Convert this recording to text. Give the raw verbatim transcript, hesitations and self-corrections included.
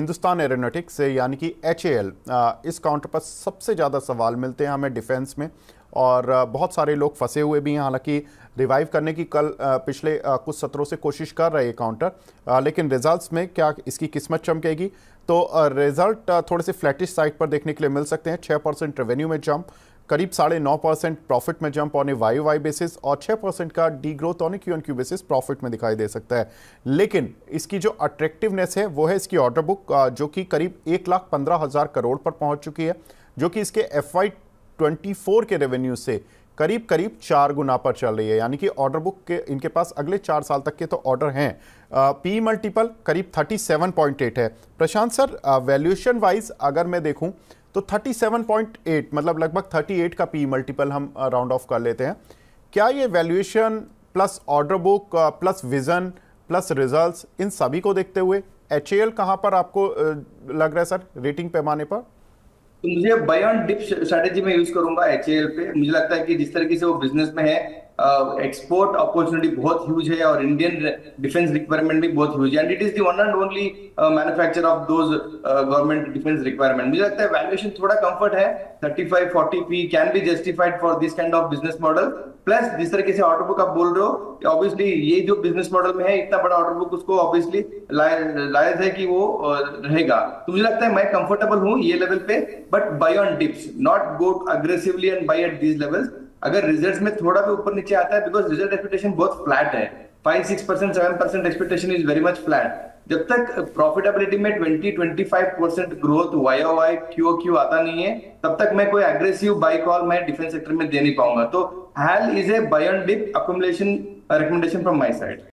Hindustan aeronautics से यानी कि एच ए एल, इस काउंटर पर सबसे ज़्यादा सवाल मिलते हैं हमें डिफेंस में, और बहुत सारे लोग फंसे हुए भी हैं। हालांकि रिवाइव करने की कल पिछले कुछ सत्रों से कोशिश कर रहे हैं काउंटर, लेकिन रिजल्ट्स में क्या इसकी किस्मत चमकेगी? तो रिजल्ट थोड़े से फ्लैटिश साइड पर देखने के लिए मिल सकते हैं। छः परसेंट रेवेन्यू में जंप, करीब साढ़े नौ परसेंट प्रॉफिट में jump on a Y Y basis, और छः परसेंट का degrowth on a Q N Q basis profit में दिखाई दे सकता है। लेकिन इसकी जो अट्रैक्टिवनेस है वो है इसकी ऑर्डर बुक, जो कि करीब एक लाख पंद्रह हज़ार करोड़ पर पहुंच चुकी है, जो कि इसके एफ वाई ट्वेंटी फोर के रेवेन्यू से करीब करीब चार गुना पर चल रही है। यानी कि ऑर्डर बुक के इनके पास अगले चार साल तक के तो ऑर्डर हैं। पी मल्टीपल करीब थर्टी सेवन पॉइंट एट है। प्रशांत सर, वैल्यूएशन वाइज अगर मैं देखूं तो थर्टी सेवन पॉइंट एट मतलब लगभग थर्टी एट का पी मल्टीपल हम राउंड ऑफ कर लेते हैं। क्या ये valuation plus order book plus vision plus results, इन सभी को देखते हुए एच ए एल कहां पर आपको लग रहा है सर रेटिंग पैमाने पर? तो मुझे बाय ऑन डिप स्ट्रेटेजी में यूज करूंगा एच ए एल पे। मुझे लगता है कि जिस तरीके से वो बिजनेस में है, एक्सपोर्ट अपॉर्चुनिटी बहुत ह्यूज है और इंडियन डिफेंस रिक्वायरमेंट भी बहुत ह्यूज है, and it is the one and only manufacture of those government defence requirement. मुझे लगता है वैल्यूएशन थोड़ा कंफर्ट है, thirty five forty P can be justified for this kind of business model. Plus जिस तरीके से ऑर्डर बुक आप बोल रहे हो, ऑब्वियसली ये जो बिजनेस मॉडल में है, इतना बड़ा ऑर्डर बुक उसको ऑब्वियसली लायक है कि वो रहेगा। तो मुझे लगता है मैं कंफर्टेबल हूँ ये लेवल पे, but buy on dips, not go aggressively and buy at these levels. अगर रिजल्ट्स में थोड़ा भी ऊपर नीचे आता है, बिकॉज रिजल्ट एक्सपेक्टेशन बहुत फ्लैट है, five six percent seven percent expectation is very much flat. जब तक प्रॉफिटेबिलिटी में twenty twenty five percent growth Y O Y Q O Q आता नहीं है, तब तक मैं कोई एग्रेसिव बाय कॉल मैं डिफेंस सेक्टर में दे नहीं पाऊंगा। तो HAL is a buy on dip accommodation recommendation from my side.